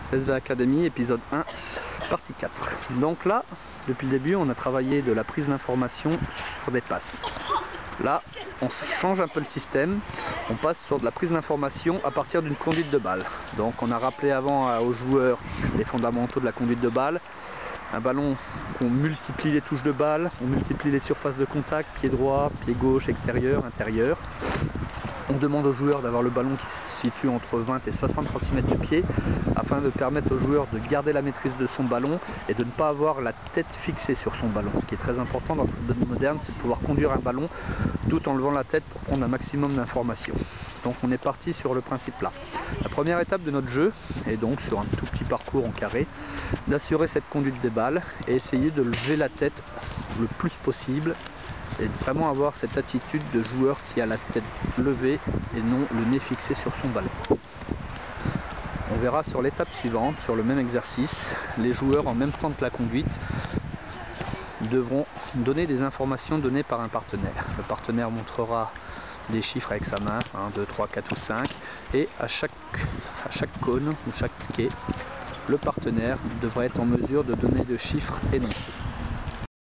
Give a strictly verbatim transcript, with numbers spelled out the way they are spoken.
C S V Academy, épisode un, partie quatre. Donc là, depuis le début, on a travaillé de la prise d'information sur des passes. Là, on change un peu le système, on passe sur de la prise d'information à partir d'une conduite de balle. Donc on a rappelé avant aux joueurs les fondamentaux de la conduite de balle. Un ballon, on multiplie les touches de balle, on multiplie les surfaces de contact, pied droit, pied gauche, extérieur, intérieur. On demande aux joueurs d'avoir le ballon qui se situe entre vingt et soixante centimètres du pied afin de permettre au joueur de garder la maîtrise de son ballon et de ne pas avoir la tête fixée sur son ballon. Ce qui est très important dans le football moderne, c'est de pouvoir conduire un ballon tout en levant la tête pour prendre un maximum d'informations. Donc on est parti sur le principe là. La première étape de notre jeu est donc sur un tout petit parcours en carré d'assurer cette conduite des balles et essayer de lever la tête le plus possible et vraiment avoir cette attitude de joueur qui a la tête levée et non le nez fixé sur son ballon. On verra sur l'étape suivante, sur le même exercice, les joueurs en même temps que la conduite devront donner des informations données par un partenaire. Le partenaire montrera des chiffres avec sa main, un, deux, trois, quatre ou cinq, et à chaque, à chaque cône ou chaque piquet, le partenaire devrait être en mesure de donner de chiffres énoncés.